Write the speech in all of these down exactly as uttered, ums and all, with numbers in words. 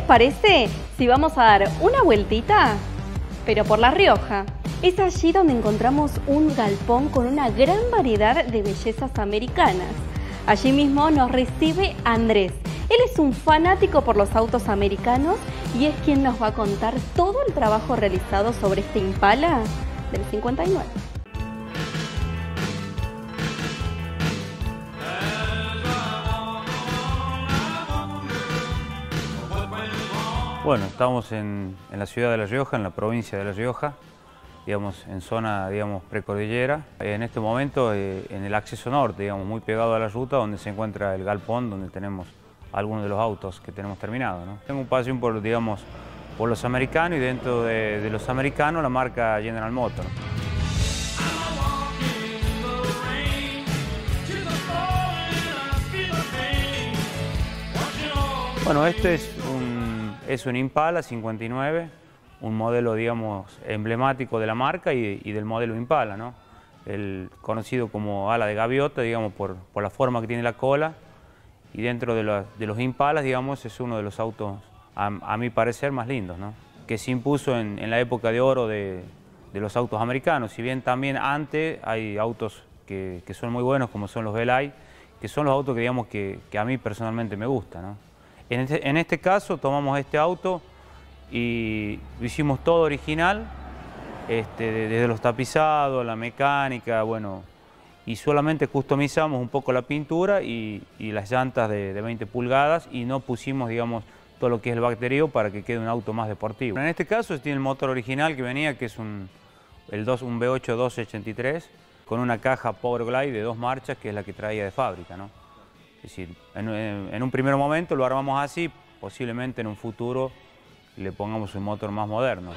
parece si vamos a dar una vueltita, pero por La Rioja? Es allí donde encontramos un galpón con una gran variedad de bellezas americanas. Allí mismo nos recibe Andrés. Él es un fanático por los autos americanos y es quien nos va a contar todo el trabajo realizado sobre este Impala del cincuenta y nueve. Bueno, estamos en, en la ciudad de La Rioja, en la provincia de La Rioja, digamos, en zona, digamos, precordillera. En este momento, eh, en el acceso norte, digamos, muy pegado a la ruta, donde se encuentra el galpón, donde tenemos algunos de los autos que tenemos terminados, ¿no? Tengo un pasión por, digamos, por los americanos y dentro de, de los americanos la marca General Motors. Bueno, este es un, es un Impala cincuenta y nueve, un modelo, digamos, emblemático de la marca y, y del modelo Impala, ¿no? El conocido como ala de gaviota, digamos, por, por la forma que tiene la cola, y dentro de, la, de los Impalas, digamos, es uno de los autos, a, a mi parecer, más lindos, ¿no? Que se impuso en, en la época de oro de, de los autos americanos. Si bien también antes hay autos que, que son muy buenos, como son los Velay, que son los autos que, digamos, que, que a mí personalmente me gustan, ¿no? En este, en este caso tomamos este auto y lo hicimos todo original, este, desde los tapizados, la mecánica, bueno, y solamente customizamos un poco la pintura y, y las llantas de, de veinte pulgadas y no pusimos, digamos, todo lo que es el baterío para que quede un auto más deportivo. En este caso tiene el motor original que venía, que es un, el dos, un V ocho doscientos ochenta y tres, con una caja Powerglide de dos marchas, que es la que traía de fábrica, ¿no? Es decir, en, en, en un primer momento lo armamos así, posiblemente en un futuro le pongamos un motor más moderno.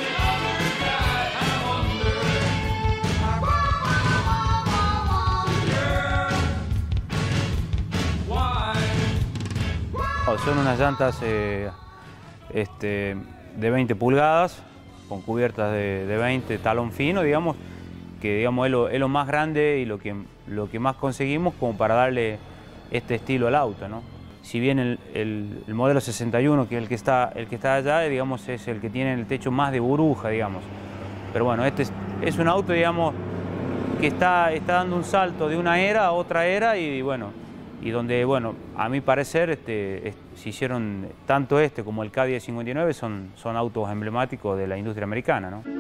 Son unas llantas eh, este, de veinte pulgadas, con cubiertas de, de veinte, talón fino, digamos, que digamos, es, lo, es lo más grande y lo que, lo que más conseguimos como para darle este estilo al auto, ¿no? Si bien el, el, el modelo sesenta y uno, que es el que, está, el que está allá, digamos, es el que tiene el techo más de burbuja, digamos. Pero bueno, este es, es un auto, digamos, que está, está dando un salto de una era a otra era y bueno, y donde, bueno, a mi parecer, este, se hicieron tanto este como el K diez cincuenta y nueve, son, son autos emblemáticos de la industria americana, ¿no?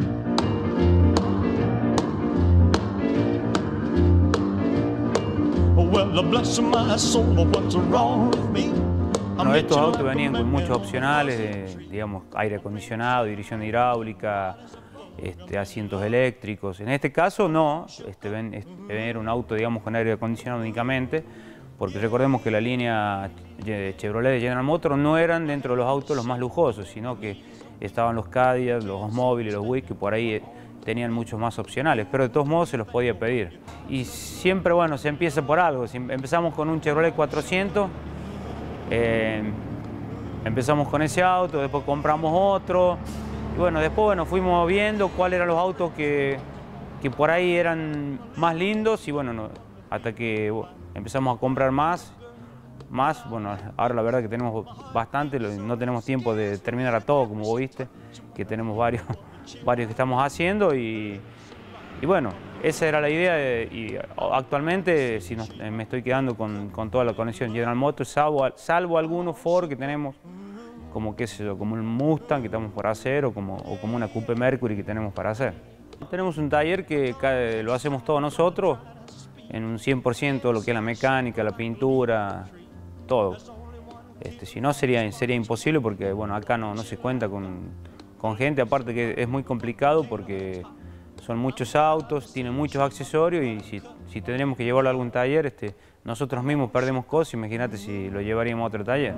Bueno, estos autos venían con muchos opcionales, de, digamos, aire acondicionado, dirección hidráulica, este, asientos eléctricos. En este caso no, este, ven, este, era un auto, digamos, con aire acondicionado únicamente, porque recordemos que la línea Chevrolet de General Motors no eran dentro de los autos los más lujosos, sino que estaban los Cadillac, los móviles, los Wick, que por ahí tenían muchos más opcionales, pero de todos modos se los podía pedir. Y siempre, bueno, se empieza por algo. Si empezamos con un Chevrolet cuatrocientos, eh, empezamos con ese auto, después compramos otro, y bueno, después bueno, fuimos viendo cuáles eran los autos que, que por ahí eran más lindos, y bueno, no, hasta que bueno, empezamos a comprar más, más, bueno, ahora la verdad que tenemos bastante, no tenemos tiempo de terminar a todo, como vos viste, que tenemos varios, varios que estamos haciendo y, y bueno, esa era la idea de, y actualmente si nos, me estoy quedando con, con toda la conexión General Motors, salvo, salvo algunos Ford que tenemos, como qué sé yo, como un Mustang que estamos por hacer o como, o como una Coupe Mercury que tenemos para hacer. Tenemos un taller que lo hacemos todos nosotros, en un cien por ciento lo que es la mecánica, la pintura, todo. Este, si no sería, sería imposible porque bueno, acá no, no se cuenta con, con gente, aparte que es muy complicado porque son muchos autos, tienen muchos accesorios y si, si tendríamos que llevarlo a algún taller, este, nosotros mismos perdemos cosas, imagínate si lo llevaríamos a otro taller.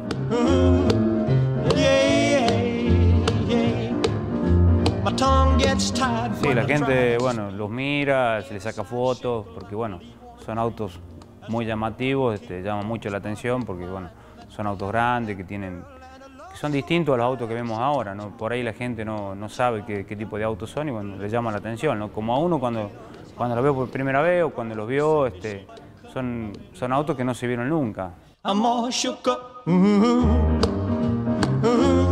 Sí, la gente, bueno, los mira, se les saca fotos, porque bueno, son autos muy llamativos, este, llaman mucho la atención porque bueno, son autos grandes que tienen, que son distintos a los autos que vemos ahora, ¿no? Por ahí la gente no, no sabe qué, qué tipo de autos son y bueno, les llama la atención, ¿no? Como a uno cuando, cuando los veo por primera vez o cuando los vio, este, son, son autos que no se vieron nunca. I'm all shook up. Mm-hmm. Mm-hmm.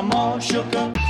I'm all shook up.